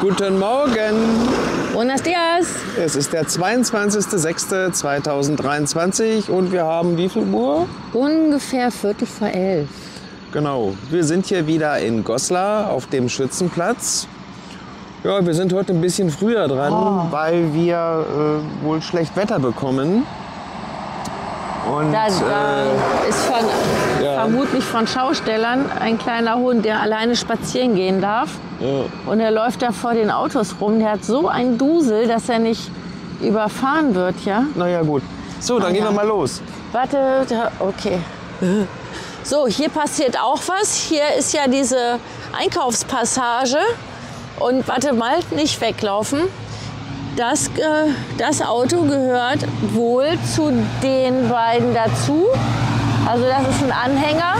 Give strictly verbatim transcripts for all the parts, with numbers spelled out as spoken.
Guten Morgen. Buenos dias. Es ist der zweiundzwanzigster sechster zweitausenddreiundzwanzig und wir haben wie viel Uhr? Ungefähr Viertel vor elf. Genau, wir sind hier wieder in Goslar auf dem Schützenplatz. Ja, wir sind heute ein bisschen früher dran, Oh. weil wir äh, wohl schlecht Wetter bekommen. Und Da, da äh, ist von, ja. vermutlich von Schaustellern ein kleiner Hund, der alleine spazieren gehen darf. ja. Und er läuft da vor den Autos rum. Der hat so einen Dusel, dass er nicht überfahren wird, ja? Naja gut. So, dann Ah, gehen ja. wir mal los. Warte, da, okay. So, hier passiert auch was. Hier ist ja diese Einkaufspassage. Und warte mal, nicht weglaufen. Das, äh, das Auto gehört wohl zu den beiden dazu. Also das ist ein Anhänger.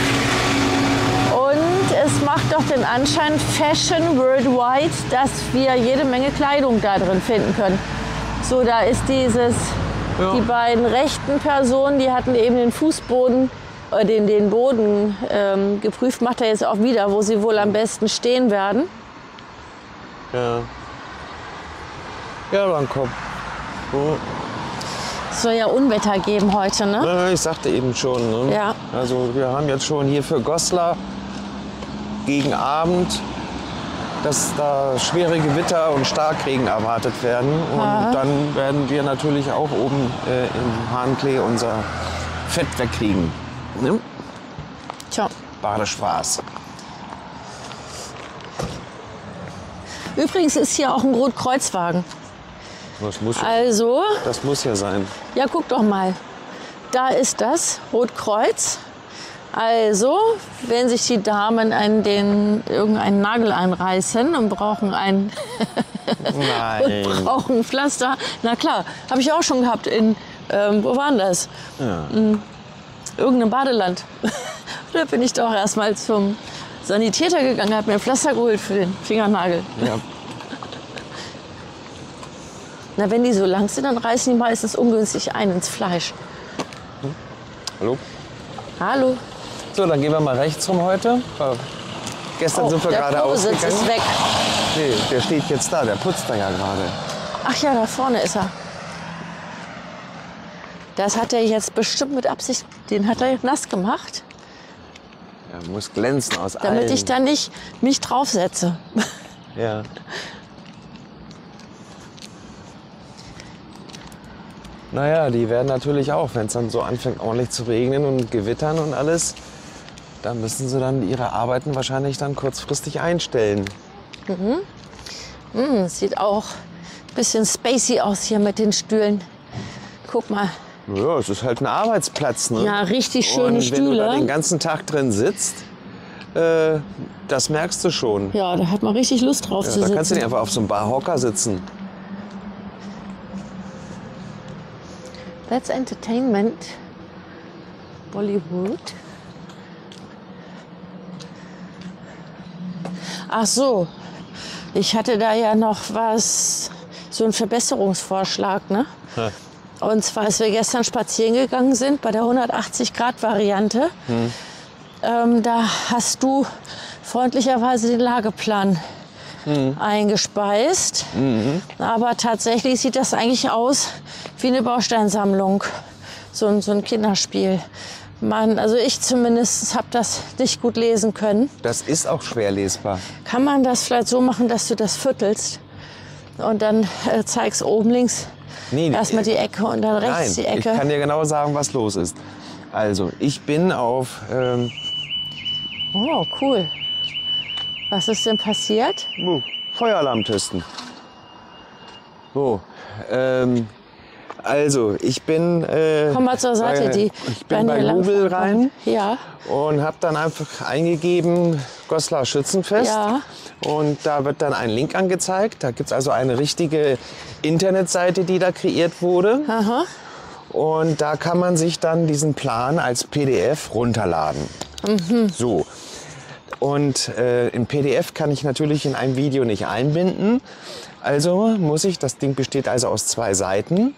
Und es macht doch den Anschein Fashion Worldwide, dass wir jede Menge Kleidung da drin finden können. So, da ist dieses, Ja. die beiden rechten Personen, die hatten eben den Fußboden, äh, den, den Boden ähm, geprüft, macht er jetzt auch wieder, wo sie wohl am besten stehen werden. Ja. Ja, dann komm. Oh. Es soll ja Unwetter geben heute, ne? Ja, ich sagte eben schon. Ne? Ja. Also wir haben jetzt schon hier für Goslar gegen Abend, dass da schwere Gewitter und Starkregen erwartet werden. Und Ja. dann werden wir natürlich auch oben äh, im Hahnklee unser Fett wegkriegen. Ne? Tja. Badespaß. Übrigens ist hier auch ein Rotkreuzwagen. Das muss, Also, das muss ja sein. ja, guck doch mal. Da ist das Rotkreuz. Also, wenn sich die Damen einen, den, irgendeinen Nagel einreißen und brauchen ein, Nein. und brauchen ein Pflaster. Na klar, habe ich auch schon gehabt in, ähm, wo war denn das? Ja. In irgendeinem Badeland. Da bin ich doch erstmal zum Sanitäter gegangen, habe mir ein Pflaster geholt für den Fingernagel. Ja. Na, wenn die so lang sind, dann reißen die meistens ungünstig ein ins Fleisch. Hallo? Hallo. So, dann gehen wir mal rechts rum heute. Äh, Gestern Oh, sind wir der gerade Probesitz ausgegangen. ist weg. Nee, der steht jetzt da, der putzt da ja gerade. Ach ja, da vorne ist er. Das hat er jetzt bestimmt mit Absicht, den hat er nass gemacht, Er muss glänzen aus damit allen. ich da nicht mich draufsetze. Ja. Naja, die werden natürlich auch, wenn es dann so anfängt ordentlich zu regnen und gewittern und alles, dann müssen sie dann ihre Arbeiten wahrscheinlich dann kurzfristig einstellen. Hm, sieht auch ein bisschen spacey aus hier mit den Stühlen. Guck mal, Ja, es ist halt ein Arbeitsplatz, ne? ja, richtig schöne und wenn du da den Stühle. ganzen Tag drin sitzt, äh, das merkst du schon. Ja, da hat man richtig Lust drauf Ja, zu da sitzen. kannst du nicht einfach auf so einem Barhocker sitzen. That's Entertainment. Bollywood. Ach so, ich hatte da ja noch was, so einen Verbesserungsvorschlag, ne? Ja. Und zwar, als wir gestern spazieren gegangen sind bei der hundertachtzig Grad Variante, Hm. ähm, da hast du freundlicherweise den Lageplan Hm. eingespeist. Mhm. Aber tatsächlich sieht das eigentlich aus wie eine Bausteinsammlung, so ein, so ein Kinderspiel. Man, also ich zumindest habe das nicht gut lesen können. Das ist auch schwer lesbar. Kann man das vielleicht so machen, dass du das viertelst und dann äh, zeigst oben links Nee, erstmal die Ecke und dann rechts Nein, die ich Ecke? kann dir genau sagen, was los ist. Also, ich bin auf... Ähm, Oh, cool. Was ist denn passiert? oh, Feueralarm testen. So, ähm, also, ich bin... Äh, Komm mal zur Seite, bei, die Ich bin bei werden hier Google langfahren. rein Ja, und habe dann einfach eingegeben Goslar Schützenfest. ja. Und da wird dann ein Link angezeigt. Da gibt es also eine richtige Internetseite, die da kreiert wurde. Aha. Und da kann man sich dann diesen Plan als P D F runterladen. Mhm. So. Und äh, in P D F kann ich natürlich in einem Video nicht einbinden. Also muss ich, das Ding besteht also aus zwei Seiten,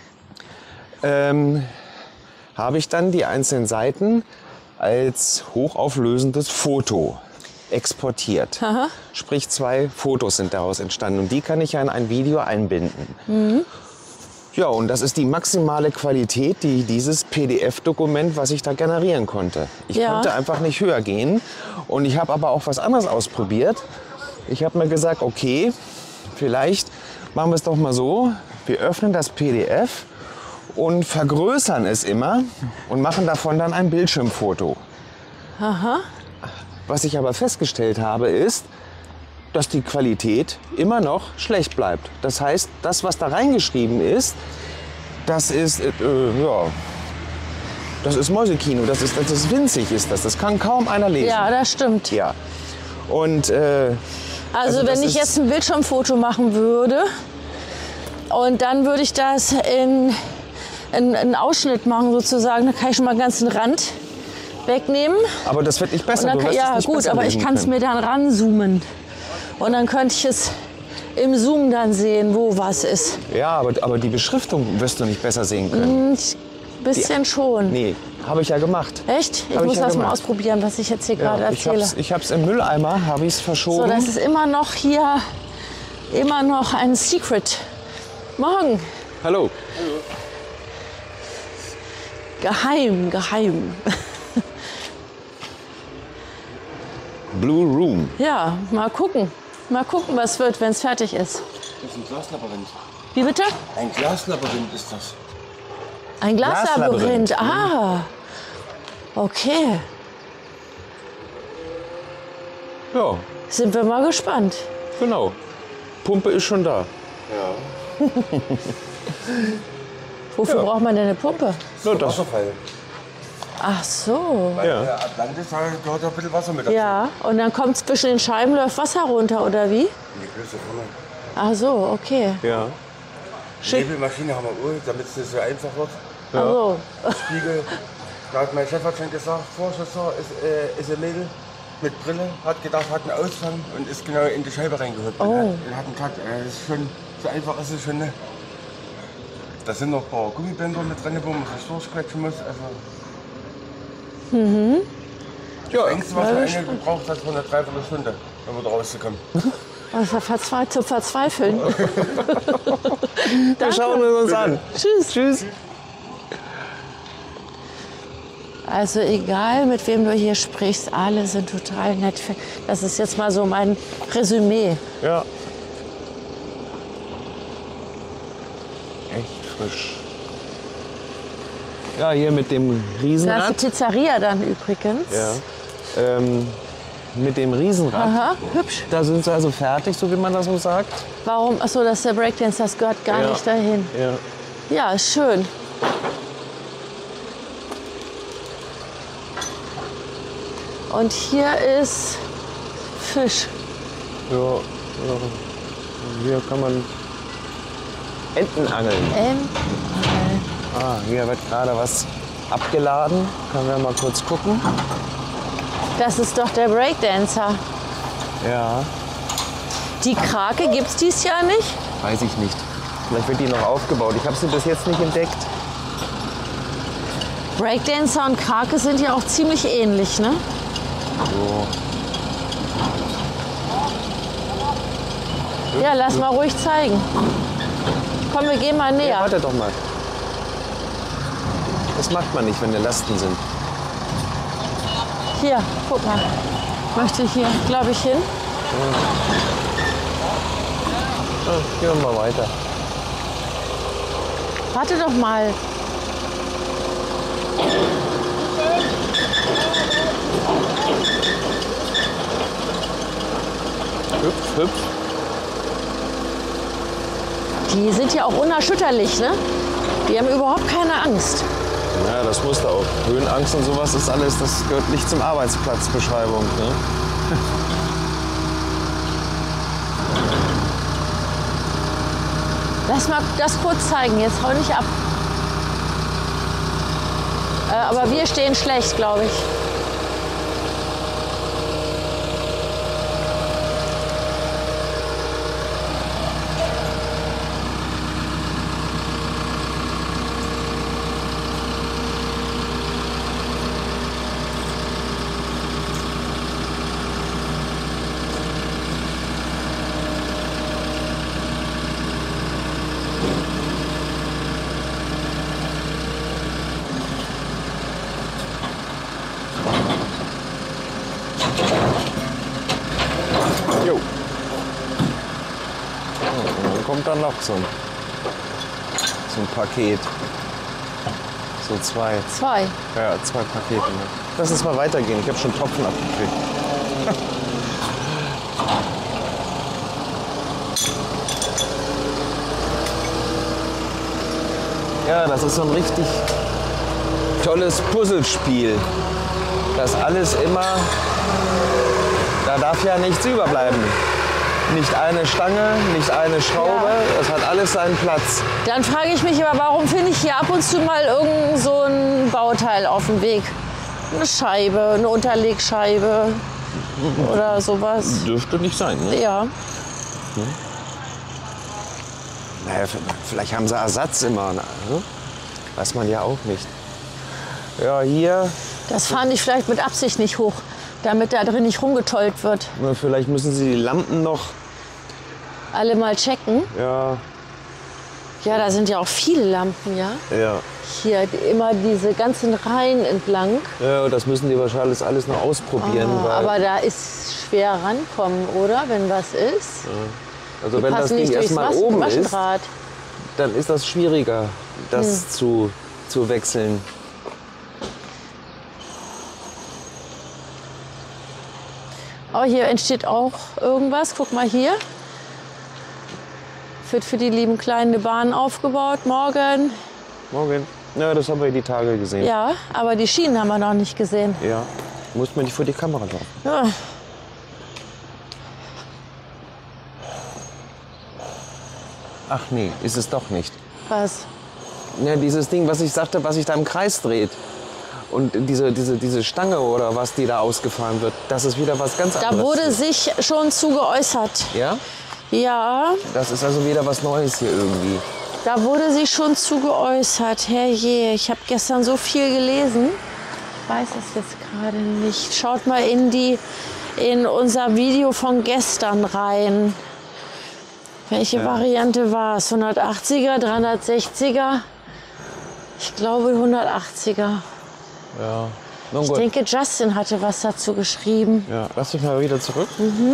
ähm, habe ich dann die einzelnen Seiten als hochauflösendes Foto. exportiert. Aha. Sprich, zwei Fotos sind daraus entstanden und die kann ich ja in ein Video einbinden. Mhm. Ja, und das ist die maximale Qualität, die dieses P D F-Dokument, was ich da generieren konnte. Ich Ja. konnte einfach nicht höher gehen und ich habe aber auch was anderes ausprobiert. Ich habe mir gesagt, okay, vielleicht machen wir es doch mal so, wir öffnen das P D F und vergrößern es immer und machen davon dann ein Bildschirmfoto. Aha. Was ich aber festgestellt habe, ist, dass die Qualität immer noch schlecht bleibt. Das heißt, das, was da reingeschrieben ist, das ist, äh, ja, das ist Mäusekino, das ist, das ist winzig, ist das. Das kann kaum einer lesen. Ja, das stimmt. Ja. Und, äh, Also, Also das wenn ich ist- jetzt ein Bildschirmfoto machen würde und dann würde ich das in, in einen Ausschnitt machen sozusagen, dann kann ich schon mal den ganzen Rand wegnehmen. aber das wird nicht Und besser. dann Du kann, wirst es ja nicht gut, besser aber ich lesen kann es können. mir dann ranzoomen. Und dann könnte ich es im Zoom dann sehen, wo was ist. Ja, aber, aber die Beschriftung wirst du nicht besser sehen können. Ein bisschen schon. Nee, habe ich ja gemacht. Echt? Ich Hab ich muss ja das mal gemacht. ausprobieren, was ich jetzt hier gerade Ja, ich erzähle. hab's, ich hab's im Mülleimer, habe ich es So, verschoben. das ist immer noch hier, immer noch ein Secret. Morgen. Hallo. Geheim, geheim. Blue Room. Ja, mal gucken. Mal gucken, was wird, wenn es fertig ist. Das ist ein Glaslabyrinth. Wie bitte? Ein Glaslabyrinth ist das. Ein Glaslabyrinth. Glaslabyrinth. Ah, okay. Ja, Sind wir mal gespannt. genau. Pumpe ist schon da. Wofür Ja. braucht man denn eine Pumpe? So, das. Wasserfall. Ach so. Weil Ja. der Atlantis, da gehört auch ein bisschen Wasser mit dazu. Ja, und dann kommt zwischen den Scheiben läuft Wasser runter, oder wie? Die Größe vorne. Ach so, okay. Ja. Die Nebelmaschine haben wir geholt, damit es nicht so einfach wird. Ach so. Spiegel. Da hat mein Chef hat schon gesagt, Vorschützer ist, äh, ist ein Mädel mit Brille, hat gedacht, hat einen Ausfang und ist genau in die Scheibe reingeholt. Oh. Und hat, und hat einen Cut. Äh, das ist schon, so einfach ist es schon. Ne? Da sind noch ein paar Gummibänder mit drin, wo man sich durchquetschen muss. Also, Ja, das Längste, was man eigentlich gebraucht hat, war eine Dreiviertelstunde, um wieder rauszukommen. Also verzwe zu verzweifeln. wir schauen es uns an. Tschüss. Tschüss. Also egal, mit wem du hier sprichst, alle sind total nett. Das ist jetzt mal so mein Resümee. Ja. Echt frisch. Ja, hier mit dem Da ist die Riesenrad. Pizzeria dann übrigens. Ja. Ähm, mit dem Riesenrad. Aha, hübsch. Da sind sie also fertig, so wie man das so sagt. Warum? Achso, das ist der Breakdance, das gehört gar Ja. nicht dahin. Ja. Ja, ist schön. Und hier ist Fisch. Ja, ja. Hier kann man Enten angeln. Ähm, Ah, hier wird gerade was abgeladen. Können wir mal kurz gucken. das ist doch der Breakdancer. Ja, Die Krake gibt's dies Jahr nicht. weiß ich nicht. Vielleicht wird die noch aufgebaut. Ich habe sie bis jetzt nicht entdeckt. Breakdancer und Krake sind ja auch ziemlich ähnlich, ne? Ja, lass mal ruhig zeigen. Komm, wir gehen mal Ja, näher. warte doch mal. Das macht man nicht, wenn da Lasten sind. Hier, guck mal. Möchte hier, glaube ich, hin. Ah, gehen wir mal weiter. Warte doch mal. Hüpf, hüpf. Die sind ja auch unerschütterlich, ne? Die haben überhaupt keine Angst. Ja, das musst du auch. Höhenangst und sowas ist alles, das gehört nicht zum Arbeitsplatzbeschreibung. Ne? Lass mal das kurz zeigen, jetzt hau nicht ab. Äh, aber wir stehen schlecht, glaube ich. Jo. Und dann kommt dann noch so ein, so ein Paket. So zwei. Zwei. Ja, zwei Pakete. Ne? Lass uns mal weitergehen. Ich habe schon Tropfen abgekriegt. Ja, das ist so ein richtig tolles Puzzlespiel. Das alles immer, da darf ja nichts überbleiben. Nicht eine Stange, nicht eine Schraube, Ja. das hat alles seinen Platz. Dann frage ich mich aber, warum finde ich hier ab und zu mal irgend so ein Bauteil auf dem Weg? Eine Scheibe, eine Unterlegscheibe oder sowas. Dürfte nicht sein, ne? Ja. Naja, vielleicht haben sie Ersatz immer, ne? Weiß man ja auch nicht. Ja, hier, Das fahren die vielleicht mit Absicht nicht hoch, damit da drin nicht rumgetollt wird. na, vielleicht müssen sie die Lampen noch, Alle mal checken. ja, Ja, da sind ja auch viele Lampen, ja. ja. Hier die- immer diese ganzen Reihen entlang. Ja, das müssen die wahrscheinlich alles noch ausprobieren. Ah, weil, aber da ist schwer rankommen, oder? Wenn was ist. also Die wenn das passen Ding nicht durchs erstmal Waschen- oben ist, Waschendraht. dann ist das schwieriger, das Hm. zu, zu wechseln. Aber hier entsteht auch irgendwas. Guck mal hier. Wird für die lieben Kleinen eine Bahn aufgebaut morgen. Morgen. Ja, das haben wir die Tage gesehen. Ja, aber die Schienen haben wir noch nicht gesehen. Ja. Muss man nicht vor die Kamera laufen. Ja. Ach nee, ist es doch nicht. Was? Ja, dieses Ding, was ich sagte, was sich da im Kreis dreht. Und diese, diese, diese Stange oder was, die da ausgefahren wird, das ist wieder was ganz anderes. Da wurde sich schon zu geäußert. Ja? Ja, Das ist also wieder was Neues hier irgendwie. da wurde sich schon zu geäußert. Herrje, ich habe gestern so viel gelesen. Ich weiß es jetzt gerade nicht. Schaut mal in, die, in unser Video von gestern rein. Welche Variante war es? hundertachtziger, dreihundertsechziger? Ich glaube hundertachtziger. Ja. Nun Ich gut. denke, Justin hatte was dazu geschrieben. Ja, lass dich mal wieder zurück.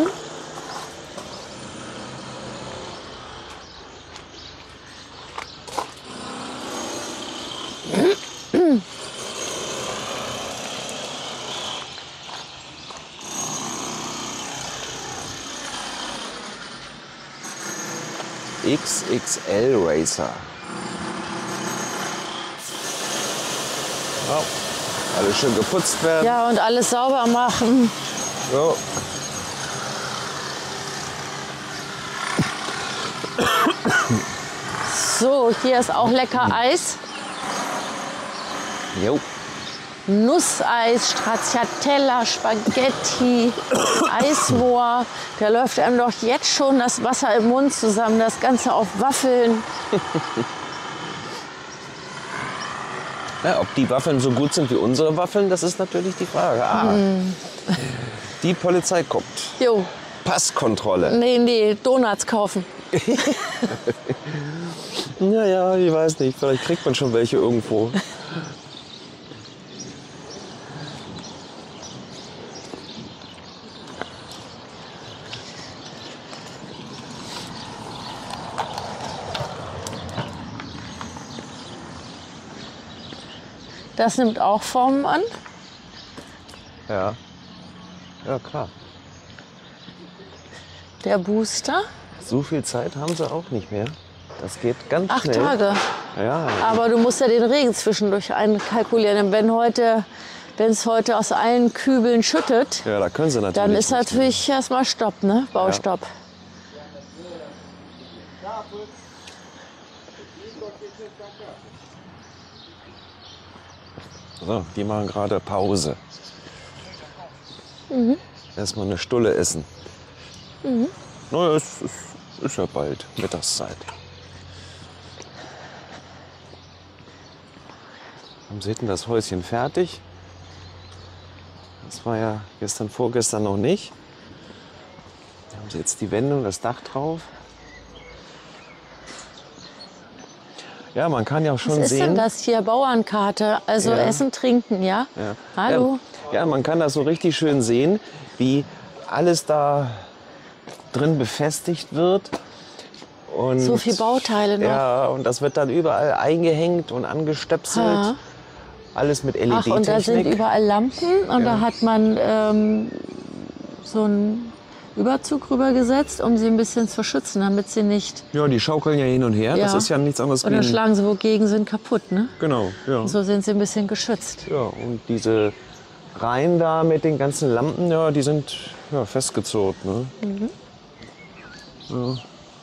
X X L Racer. Ja, alles schön geputzt werden. Ja, und alles sauber machen. Ja. So, hier ist auch lecker Eis. Jo. Nusseis, Stracciatella, Spaghetti, Eismoor. Da läuft einem doch jetzt schon das Wasser im Mund zusammen. Das Ganze auf Waffeln. Ja, ob die Waffeln so gut sind wie unsere Waffeln, das ist natürlich die Frage. Ah, die Polizei kommt. Jo, Passkontrolle. nee, nee, Donuts kaufen. Ja, ja, ich weiß nicht. Vielleicht kriegt man schon welche irgendwo. Das nimmt auch Formen an. Ja. Ja, klar. Der Booster. So viel Zeit haben sie auch nicht mehr. Das geht ganz Acht schnell. Tage. Ja. Aber du musst ja den Regen zwischendurch einkalkulieren. Und wenn heute, wenn es heute aus allen Kübeln schüttet, Ja, da können sie natürlich. dann ist nicht natürlich erstmal Stopp, ne? Baustopp. So, die machen gerade Pause. Erstmal eine Stulle essen. Mhm. Na, es ist, ist ja bald Mittagszeit. Haben Sie hinten das Häuschen fertig? Das war ja gestern, vorgestern noch nicht. Da haben Sie jetzt die Wände und das Dach drauf. Ja, man kann ja auch schon Was ist sehen. denn das hier? Bauernkarte. Also Ja. Essen, Trinken, ja? Ja. Hallo? Ja, ja, man kann das so richtig schön sehen, wie alles da drin befestigt wird. Und, So viele Bauteile noch. Ja, und das wird dann überall eingehängt und angestöpselt. Ha. Alles mit L E Ach, und da sind D-Technik. überall Lampen und Ja. da hat man ähm, so einen Überzug rüber gesetzt, um sie ein bisschen zu schützen, damit sie nicht... Ja, die schaukeln ja hin und her. Das Ja. ist ja nichts anderes Und wie dann ein... schlagen sie wogegen, sind kaputt, ne? Genau, ja. So sind sie ein bisschen geschützt. Ja, und diese Reihen da mit den ganzen Lampen, ja, die sind ja, festgezurrt. Ne? Mhm. Ja.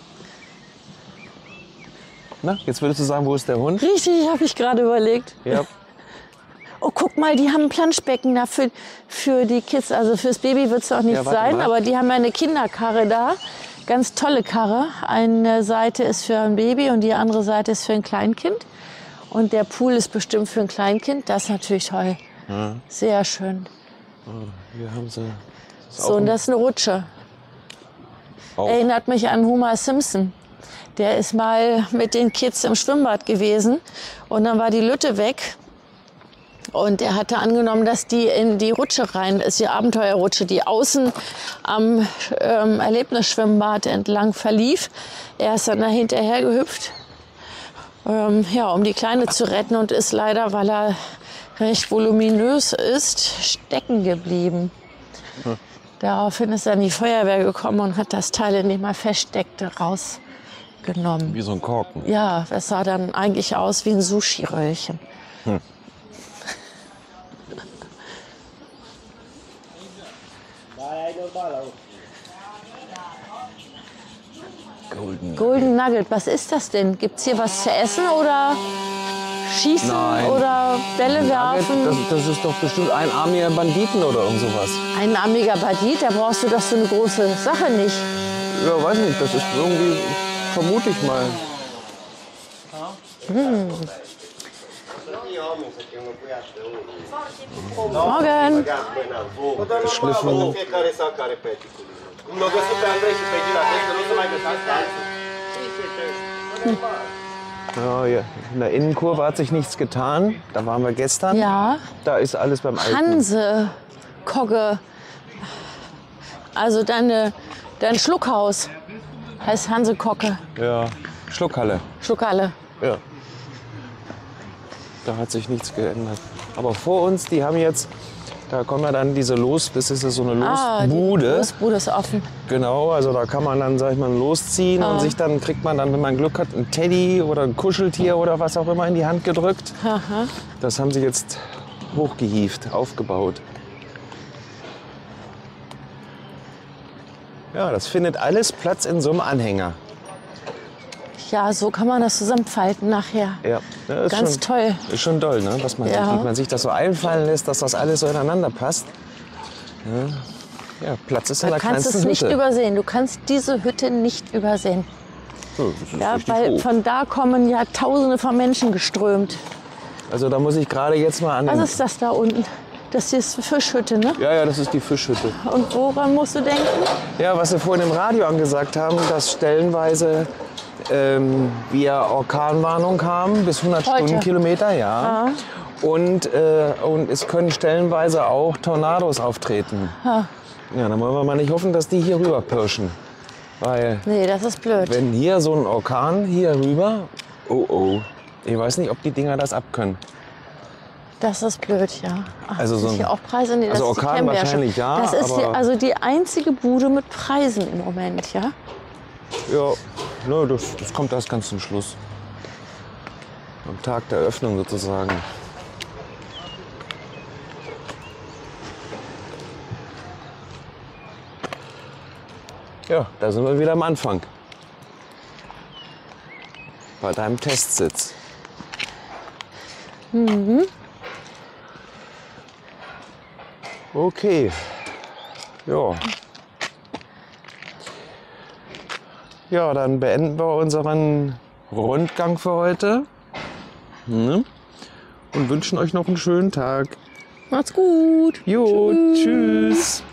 Na, jetzt würdest du sagen, wo ist der Hund? Richtig, habe ich gerade überlegt. Ja. Oh, guck mal, die haben ein Planschbecken da für, für die Kids. Also fürs Baby wird es auch nicht Ja, warte sein, mal. aber die haben ja eine Kinderkarre da. Ganz tolle Karre. Eine Seite ist für ein Baby und die andere Seite ist für ein Kleinkind. Und der Pool ist bestimmt für ein Kleinkind. Das ist natürlich toll. Ja. Sehr schön. Hier haben sie. Das ist So, auch und ein- das ist eine Rutsche. auch. Erinnert mich an Homer Simpson. Der ist mal mit den Kids im Schwimmbad gewesen und dann war die Lütte weg. Und er hatte angenommen, dass die in die Rutsche rein ist, die Abenteuerrutsche, die außen am ähm, Erlebnisschwimmbad entlang verlief. Er ist dann da hinterher gehüpft, ähm, ja, um die Kleine zu retten und ist leider, weil er recht voluminös ist, stecken geblieben. Hm. Daraufhin ist dann die Feuerwehr gekommen und hat das Teil, in dem er feststeckte, rausgenommen. Wie so ein Korken. Ja, das sah dann eigentlich aus wie ein Sushi-Röllchen. Hm. Golden. Golden Nugget, was ist das denn? Gibt's hier was zu essen oder schießen Nein. oder Bälle werfen? Das, das ist doch bestimmt einarmiger Banditen oder irgend sowas. Ein armiger Bandit, da brauchst du doch so eine große Sache nicht. Ja, weiß nicht, das ist irgendwie, vermute ich mal. Morgen. Geschliffen. Ja, ja. In der Innenkurve hat sich nichts getan. Da waren wir gestern. Ja, Da ist alles beim Alten. Hanse, Kogge. Also deine, dein Schluckhaus heißt Hanse Kocke. Ja, Schluckhalle. Schluckalle. Ja. Da hat sich nichts geändert. Aber vor uns, die haben jetzt, da kommen ja dann diese Los, das ist ja so eine Ah, die Losbude. Losbude ist offen. Genau, also da kann man dann, sag ich mal, losziehen Ah. und sich dann kriegt man dann, wenn man Glück hat, ein Teddy oder ein Kuscheltier oder was auch immer in die Hand gedrückt. Aha. Das haben sie jetzt hochgehievt, aufgebaut. Ja, das findet alles Platz in so einem Anhänger. Ja, so kann man das zusammenfalten nachher. Ja, das ist Ganz schon, toll. Ist schon toll, ne? Was man, Ja. wie man sich das so einfallen lässt, dass das alles so ineinander passt. Ja, ja, Platz ist in Du der kannst kleinsten es nicht Hütte. übersehen. Du kannst diese Hütte nicht übersehen. Ja, das ist Ja, richtig weil hoch. von da kommen ja Tausende von Menschen geströmt. Also da muss ich gerade jetzt mal an den... Was ist das da unten? Das hier ist die Fischhütte, ne? Ja, ja, das ist die Fischhütte. Und woran musst du denken? Ja, was wir vorhin im Radio angesagt haben, dass stellenweise ähm, wir Orkanwarnung haben, bis hundert Heute. Stundenkilometer, ja. Und, äh, und es können stellenweise auch Tornados auftreten. Ha. Ja, dann wollen wir mal nicht hoffen, dass die hier rüber pirschen. Weil Nee, das ist blöd. wenn hier so ein Orkan hier rüber, oh oh, ich weiß nicht, ob die Dinger das abkönnen. Das ist blöd, ja. Ach, Also so sind ein- hier auch Preise? Nee, das also ist die Orkan Kembersche. wahrscheinlich ja, Das ist die, aber- also die einzige Bude mit Preisen im Moment, ja? Ja, ne, das, das kommt erst ganz zum Schluss. Am Tag der Öffnung sozusagen. Ja, da sind wir wieder am Anfang. Bei deinem Testsitz. Mhm. Okay. Ja. Ja, dann beenden wir unseren Rundgang für heute. Ne? Und wünschen euch noch einen schönen Tag. Macht's gut. Jo, tschüss.